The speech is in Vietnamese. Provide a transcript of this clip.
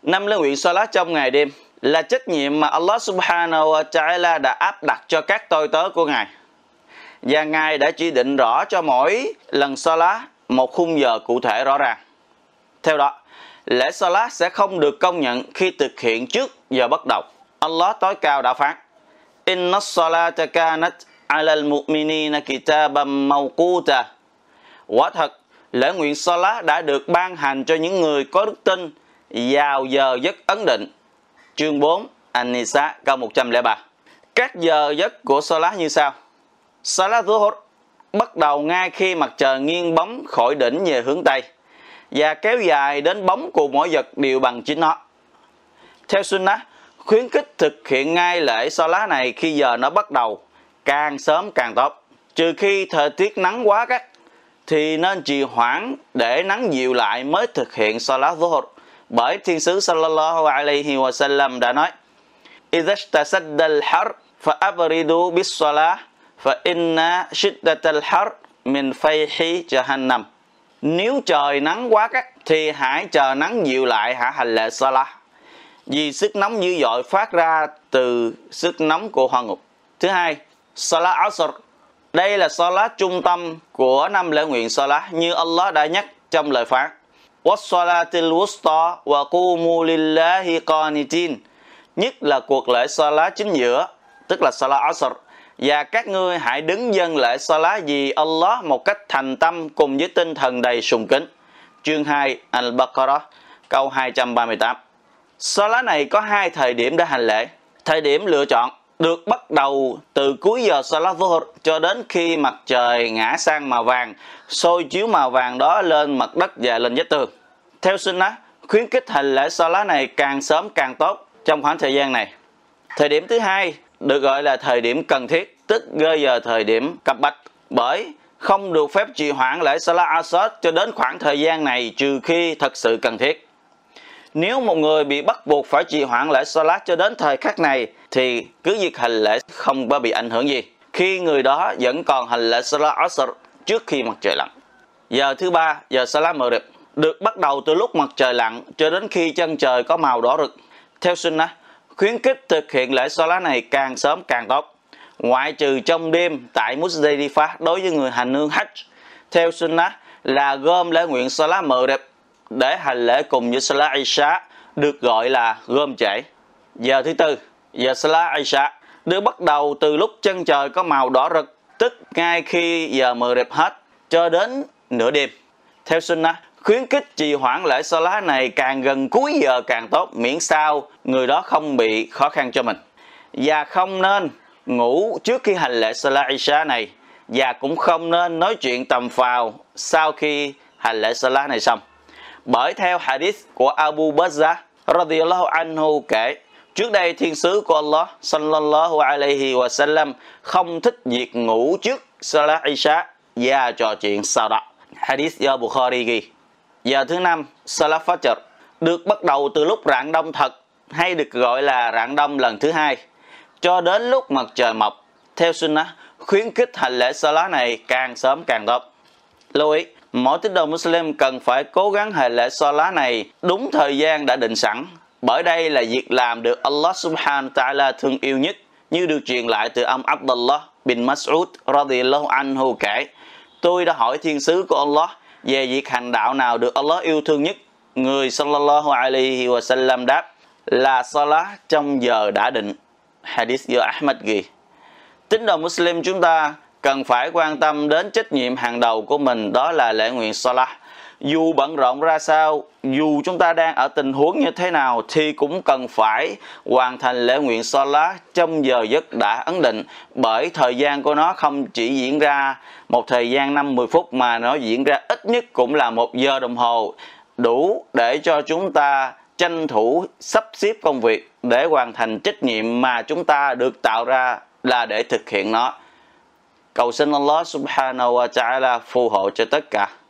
Năm lễ nguyện Salat trong ngày đêm là trách nhiệm mà Allah Subhanahu wa Ta'ala đã áp đặt cho các tôi tớ của Ngài. Và Ngài đã chỉ định rõ cho mỗi lần Salat một khung giờ cụ thể rõ ràng. Theo đó, lễ Salat sẽ không được công nhận khi thực hiện trước giờ bắt đầu. Allah tối cao đã phán: Inna salata kanat ala al-mu'minina kitaban mawquta. Quả thật, lễ nguyện Salat đã được ban hành cho những người có đức tin vào giờ giấc ấn định. Chương 4 An-Nisa câu 103. Các giờ giấc của Salat như sau. Salat Zuhur bắt đầu ngay khi mặt trời nghiêng bóng khỏi đỉnh về hướng Tây và kéo dài đến bóng của mỗi vật đều bằng chính nó. Theo Sunnah, khuyến khích thực hiện ngay lễ Salat này khi giờ nó bắt đầu, càng sớm càng tốt. Trừ khi thời tiết nắng quá gắt thì nên trì hoãn để nắng dịu lại mới thực hiện Salat Zuhur. Bởi Thiên sứ sallallahu alaihi wa sallam đã nói: Idha ishtasadda al-har fa abridu bis-salah fa inna shiddat al-har min fayhi jahannam. Nếu trời nắng quá gắt thì hãy chờ nắng dịu lại hãy hành lễ Salat, vì sức nóng dữ dội phát ra từ sức nóng của hỏa ngục. Thứ hai, Salat Asr. Đây là Salat trung tâm của năm lễ nguyện Salat như Allah đã nhắc trong lời phán: Was-salatil wusta wa qumu lillahi qanitin. Nhất là cuộc lễ Salat chính giữa, tức là Salat Asr. Và các ngươi hãy đứng dâng lễ Salat vì Allah một cách thành tâm cùng với tinh thần đầy sùng kính. Chương 2 Al-Baqarah câu 238. Salat này có hai thời điểm để hành lễ. Thời điểm lựa chọn được bắt đầu từ cuối giờ Salat Zuhur cho đến khi mặt trời ngã sang màu vàng, soi chiếu màu vàng đó lên mặt đất và lên vách tường. Theo Sunnah, khuyến khích hành lễ Salat này càng sớm càng tốt trong khoảng thời gian này. Thời điểm thứ hai được gọi là thời điểm cần thiết, tức gơi giờ thời điểm cấp bách, bởi không được phép trì hoãn lễ Salat Asr cho đến khoảng thời gian này trừ khi thật sự cần thiết. Nếu một người bị bắt buộc phải trì hoãn lễ Salat cho đến thời khắc này thì cứ việc hành lễ không có bị ảnh hưởng gì, khi người đó vẫn còn hành lễ Salat Asr trước khi mặt trời lặn. Giờ thứ ba, giờ Salat Maghrib, được bắt đầu từ lúc mặt trời lặn cho đến khi chân trời có màu đỏ rực. Theo Sunnah, khuyến khích thực hiện lễ Salat này càng sớm càng tốt, ngoại trừ trong đêm tại Muzdalifah đối với người hành hương Hajj. Theo Sunnah là gom lễ nguyện Salat Maghrib để hành lễ cùng với Salat Isha, được gọi là gom trễ. Giờ thứ tư, giờ Salat Isha, được bắt đầu từ lúc chân trời có màu đỏ rực, tức ngay khi giờ Maghrib hết cho đến nửa đêm. Theo Sunnah, khuyến khích trì hoãn lễ Salat này càng gần cuối giờ càng tốt, miễn sao người đó không bị khó khăn cho mình. Và không nên ngủ trước khi hành lễ Salat Isha này, và cũng không nên nói chuyện tầm phào sau khi hành lễ Salat này xong. Bởi theo hadith của Abu Bazzah radhiyallahu anhu kể, trước đây thiên sứ của Allah sallallahu alaihi wa sallam không thích việc ngủ trước Salat Isha và trò chuyện sau đó. Hadith do Bukhari ghi. Giờ thứ năm, Salat Fajr, được bắt đầu từ lúc rạng đông thật, hay được gọi là rạng đông lần thứ hai, cho đến lúc mặt trời mọc. Theo Sunnah, khuyến khích hành lễ Salat này càng sớm càng tốt. Lưu ý, mỗi tín đồ Muslim cần phải cố gắng hành lễ Salat này đúng thời gian đã định sẵn, bởi đây là việc làm được Allah Subhanahu wa Ta'ala thương yêu nhất, như được truyền lại từ ông Abdullah bin Mas'ud radhiyallahu anhu kể: Tôi đã hỏi thiên sứ của Allah về việc hành đạo nào được Allah yêu thương nhất. Người sallallahu alaihi wa sallam đáp là Salat trong giờ đã định. Hadith do Ahmad ghi. Tín đồ Muslim chúng ta cần phải quan tâm đến trách nhiệm hàng đầu của mình, đó là lễ nguyện Salat. Dù bận rộn ra sao, dù chúng ta đang ở tình huống như thế nào thì cũng cần phải hoàn thành lễ nguyện Salat trong giờ giấc đã ấn định, bởi thời gian của nó không chỉ diễn ra một thời gian 5-10 phút mà nó diễn ra ít nhất cũng là 1 giờ đồng hồ, đủ để cho chúng ta tranh thủ sắp xếp công việc để hoàn thành trách nhiệm mà chúng ta được tạo ra là để thực hiện nó. Cầu xin Allah Subhanahu wa Ta'ala phù hộ cho tất cả.